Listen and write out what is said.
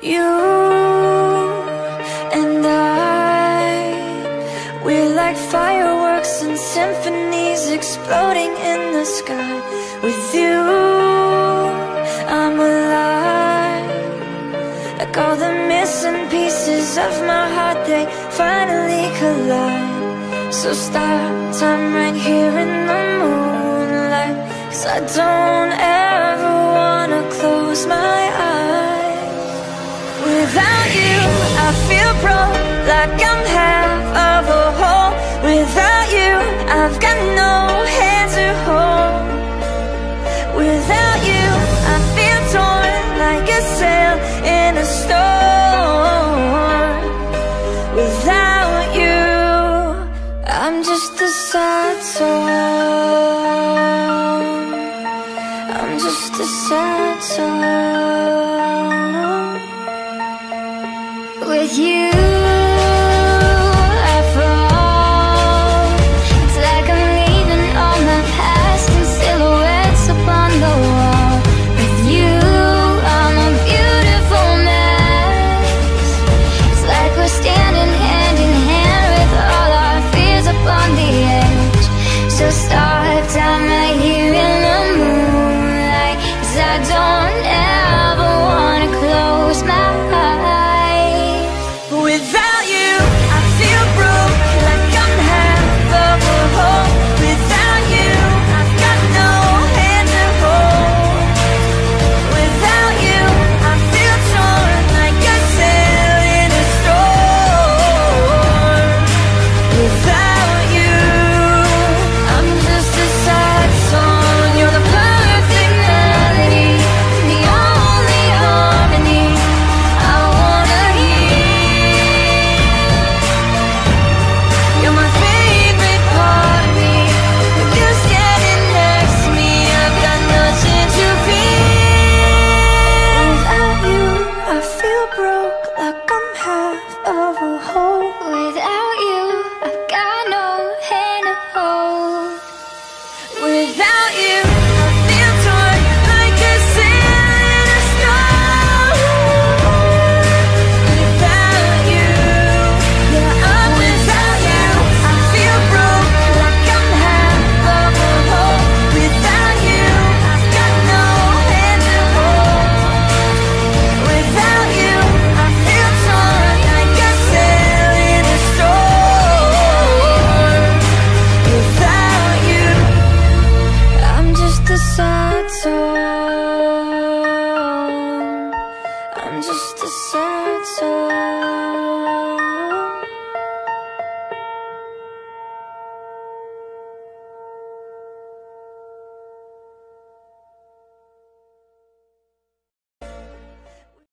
You and I, we're like fireworks and symphonies exploding in the sky. With you, I'm alive. Like all the missing pieces of my heart, they finally collide. So stop time right here in the moonlight, 'cause I don't ever wanna close my eyes. Without you, I feel broke, like I'm half of a whole. Without you, I've got no hand to hold. Without you, I feel torn, like a sail in a storm. Without you, I'm just a sad song. I'm just a sad song. With you, I fall. It's like I'm leaving all my past in silhouettes upon the wall. With you, I'm a beautiful mess. It's like we're standing hand in hand with all our fears upon the edge. So start time right here in the moonlight, 'cause I don't ever wanna close my eyes. Without you, I feel broke, like I'm half of a whole. Without you, I've got no hand to hold. Without you, I feel torn, like a sail in a storm. Without you, I'm just a sad song. You're the perfect melody, the only harmony I wanna hear. You're my favorite part of me. With you standing next to me, I've got nothing to fear. Without you, I feel broke, like I'm half of a whole.